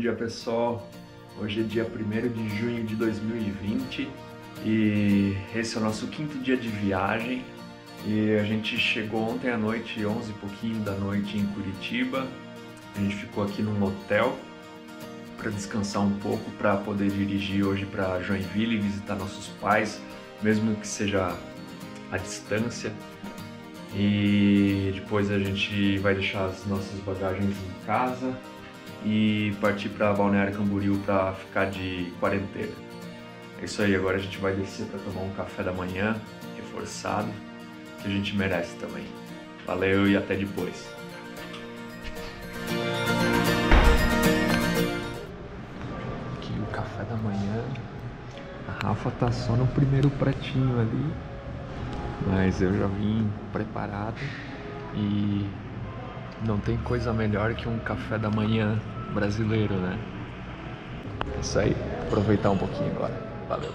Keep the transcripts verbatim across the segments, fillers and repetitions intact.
dia, pessoal. Hoje é dia primeiro de junho de dois mil e vinte e esse é o nosso quinto dia de viagem. E a gente chegou ontem à noite, onze e pouquinho da noite em Curitiba. A gente ficou aqui num hotel para descansar um pouco, para poder dirigir hoje para Joinville e visitar nossos pais, mesmo que seja à distância. E depois a gente vai deixar as nossas bagagens em casa e partir para Balneário Camboriú para ficar de quarentena. É isso aí, agora a gente vai descer para tomar um café da manhã reforçado, que a gente merece também. Valeu e até depois. Aqui o café da manhã. A Rafa tá só no primeiro pratinho ali, mas eu já vim preparado e não tem coisa melhor que um café da manhã brasileiro, né? É isso aí, aproveitar um pouquinho agora. Valeu!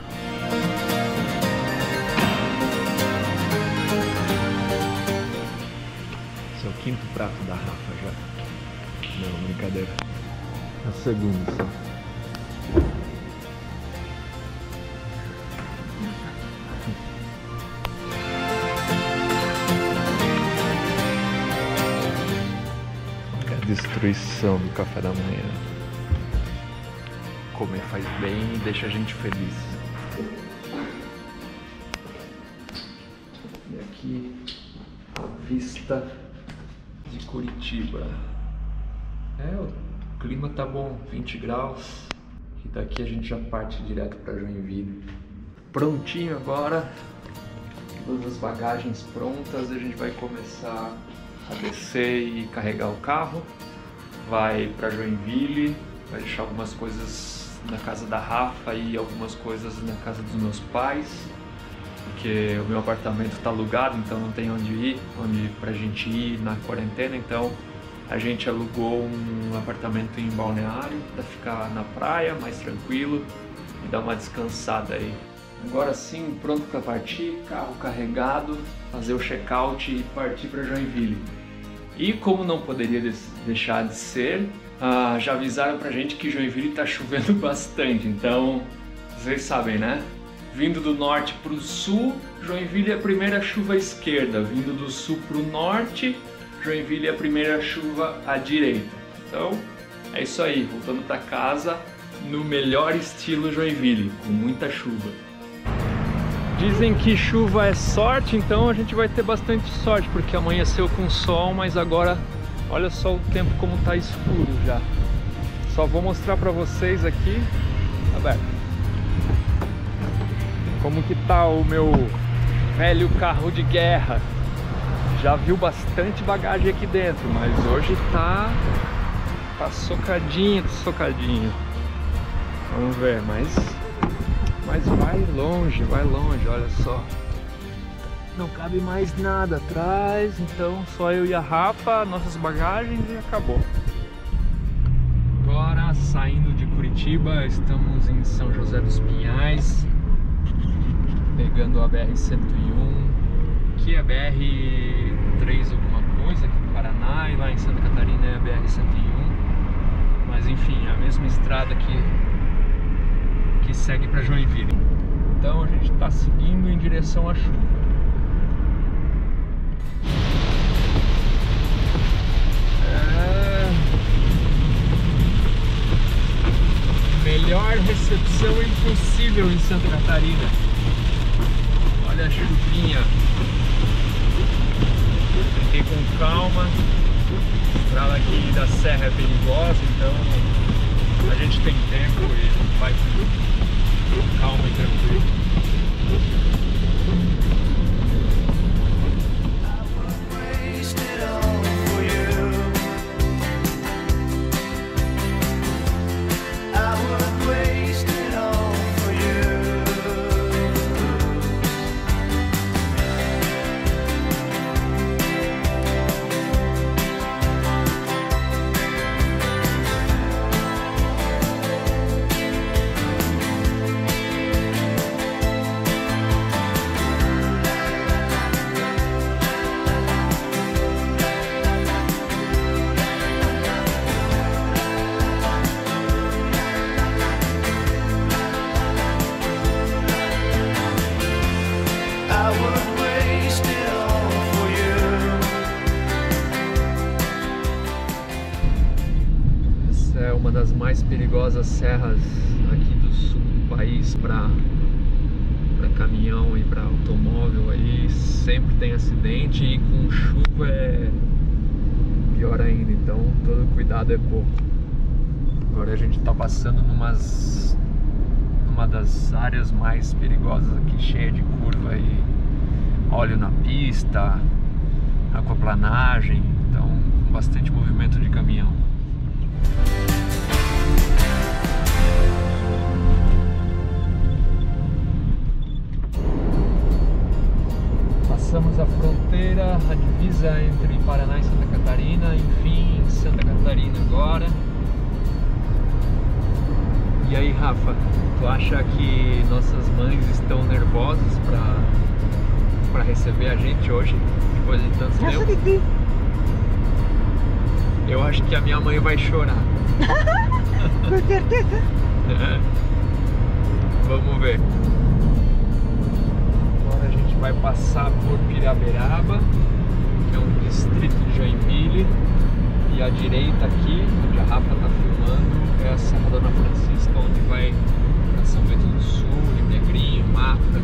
Esse é o quinto prato da Rafa já. Não, brincadeira. É o segundo só. Destruição do café da manhã. Comer faz bem e deixa a gente feliz. E aqui a vista de Curitiba. É, o clima tá bom, vinte graus. E daqui a gente já parte direto para Joinville. Prontinho agora. Todas as bagagens prontas, a gente vai começar a descer e carregar o carro, vai para Joinville, vai deixar algumas coisas na casa da Rafa e algumas coisas na casa dos meus pais, porque o meu apartamento está alugado, então não tem onde ir, onde pra gente ir na quarentena, então a gente alugou um apartamento em Balneário para ficar na praia, mais tranquilo e dar uma descansada aí. Agora sim, pronto para partir, carro carregado, fazer o check-out e partir para Joinville. E como não poderia deixar de ser, ah, já avisaram pra gente que Joinville tá chovendo bastante, então vocês sabem, né? Vindo do norte para o sul, Joinville é a primeira chuva à esquerda, vindo do sul para o norte, Joinville é a primeira chuva à direita. Então é isso aí, voltando para casa no melhor estilo Joinville, com muita chuva. Dizem que chuva é sorte, então a gente vai ter bastante sorte, porque amanheceu com sol, mas agora olha só o tempo como tá escuro já. Só vou mostrar pra vocês aqui, aberto, como que tá o meu velho carro de guerra. Já viu bastante bagagem aqui dentro, mas hoje tá, tá socadinho, socadinho. Vamos ver, mas... Mas vai longe, vai longe, olha só. Não cabe mais nada atrás, então só eu e a Rafa, nossas bagagens e acabou. Agora, saindo de Curitiba, estamos em São José dos Pinhais, pegando a B R cento e um, que é B R três alguma coisa aqui no Paraná, e lá em Santa Catarina é a B R cento e um. Mas enfim, a mesma estrada que que segue para Joinville. Então a gente está seguindo em direção à chuva. É... Melhor recepção impossível em Santa Catarina. Olha a chuvinha. Fiquei com calma. A estrada aqui da serra é perigosa, então a gente tem tempo e vai calma e tranquilo. mais perigosas serras aqui do sul do país para para caminhão e para automóvel aí, sempre tem acidente e com chuva é pior ainda, então todo cuidado é pouco. Agora a gente está passando numas, numa das áreas mais perigosas aqui, cheia de curva e óleo na pista, aquaplanagem, então com bastante movimento de caminhão. Passamos a fronteira, a divisa entre Paraná e Santa Catarina, enfim, Santa Catarina agora. E aí, Rafa, tu acha que nossas mães estão nervosas para para receber a gente hoje, depois de tanto tempo? Acho que sim. Eu acho que a minha mãe vai chorar. Com certeza. É. Vamos ver. Agora a gente vai passar por Piraberaba, que é um distrito de Joinville, e à direita aqui, onde a Rafa está filmando, é a Serra Dona Francisca, onde vai para São Bento do Sul, Rio Negrinho, Mata.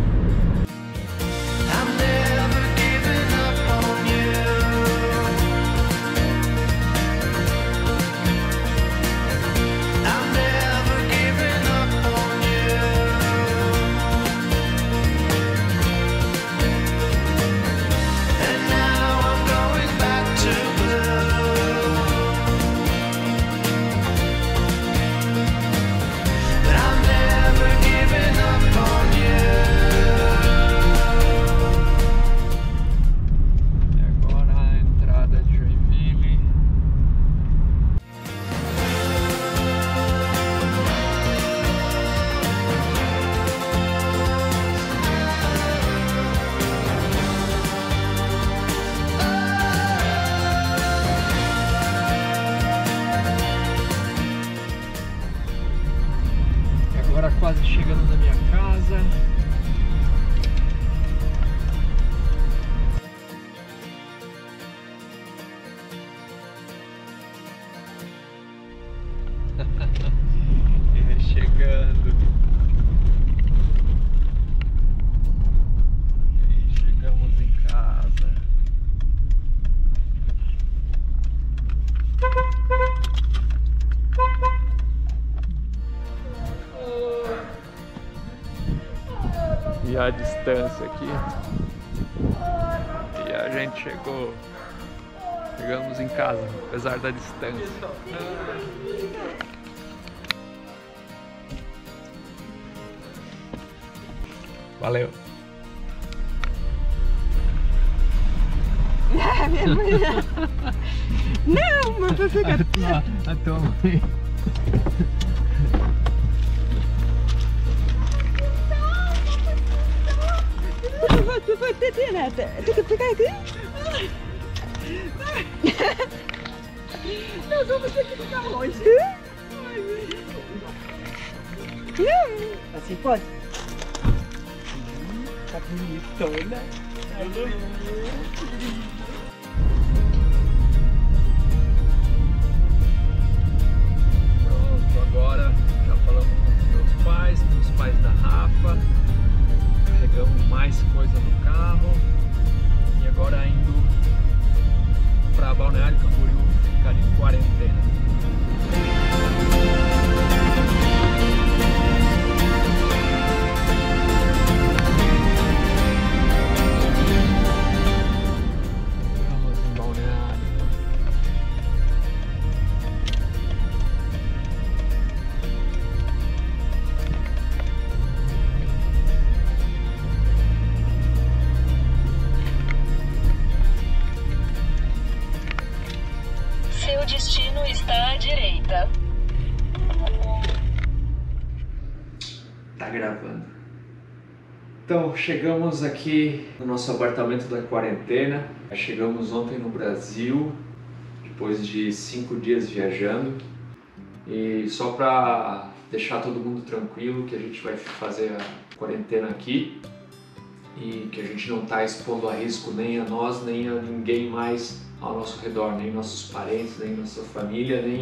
Agora quase chegando na minha casa. Chegando. E chegamos em casa. E a distância aqui. E a gente chegou. Chegamos em casa, apesar da distância. Valeu. Ah, minha mãe. Não, mas você quer. A tua mãe. Tu vai ter direto. Tu quer ficar aqui? Nós vamos ter que ficar longe. Assim pode? Tá bonitona. Pronto, agora já falamos com os meus pais, com os pais da Rafa. Carregamos mais coisa no carro. E agora indo para Balneário Camboriú, ficar em quarentena. Seu destino está à direita. Tá gravando. Então, chegamos aqui no nosso apartamento da quarentena. Chegamos ontem no Brasil, depois de cinco dias viajando. E só para deixar todo mundo tranquilo que a gente vai fazer a quarentena aqui e que a gente não está expondo a risco nem a nós, nem a ninguém mais ao nosso redor, nem nossos parentes, nem nossa família, nem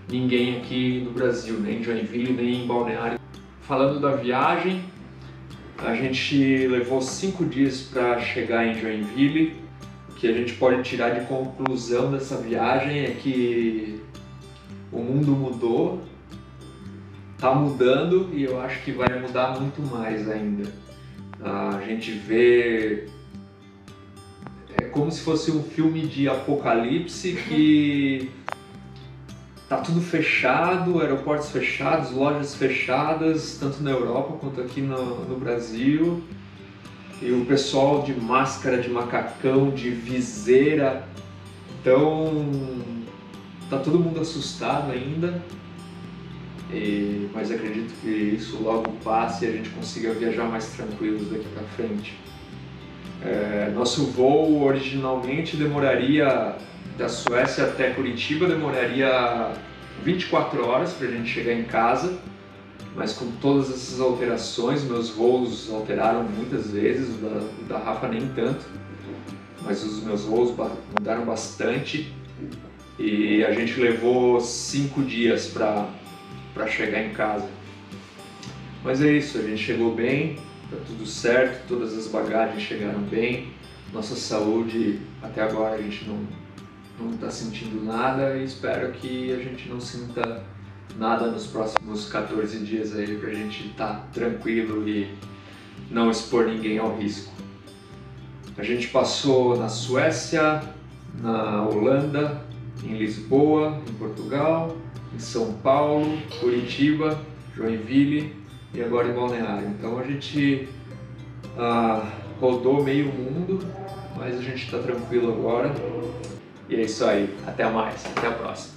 ninguém aqui no Brasil, nem em Joinville, nem em Balneário. Falando da viagem, a gente levou cinco dias para chegar em Joinville. O que a gente pode tirar de conclusão dessa viagem é que o mundo mudou, tá mudando e eu acho que vai mudar muito mais ainda. A gente vê... é como se fosse um filme de apocalipse que tá tudo fechado, aeroportos fechados, lojas fechadas, tanto na Europa quanto aqui no, no Brasil. E o pessoal de máscara, de macacão, de viseira. Então, tá todo mundo assustado ainda. E, mas acredito que isso logo passe e a gente consiga viajar mais tranquilos daqui para frente. É, nosso voo originalmente demoraria, da Suécia até Curitiba, demoraria vinte e quatro horas para a gente chegar em casa, mas com todas essas alterações, meus voos alteraram muitas vezes, o da, o da Rafa nem tanto, mas os meus voos mudaram bastante e a gente levou cinco dias para para chegar em casa. Mas é isso, a gente chegou bem, tá tudo certo, todas as bagagens chegaram bem, nossa saúde até agora a gente não não está sentindo nada e espero que a gente não sinta nada nos próximos quatorze dias aí pra gente estar tranquilo e não expor ninguém ao risco. A gente passou na Suécia, na Holanda, em Lisboa, em Portugal, em São Paulo, Curitiba, Joinville e agora em Balneário. Então a gente ah, rodou meio mundo, mas a gente está tranquilo agora. E é isso aí. Até mais. Até a próxima.